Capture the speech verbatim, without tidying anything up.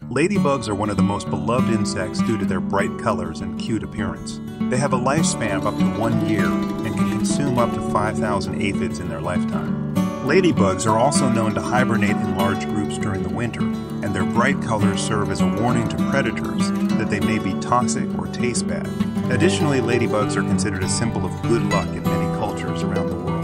Ladybugs are one of the most beloved insects due to their bright colors and cute appearance. They have a lifespan of up to one year and can consume up to five thousand aphids in their lifetime. Ladybugs are also known to hibernate in large groups during the winter, and their bright colors serve as a warning to predators that they may be toxic or taste bad. Additionally, ladybugs are considered a symbol of good luck in many cultures around the world.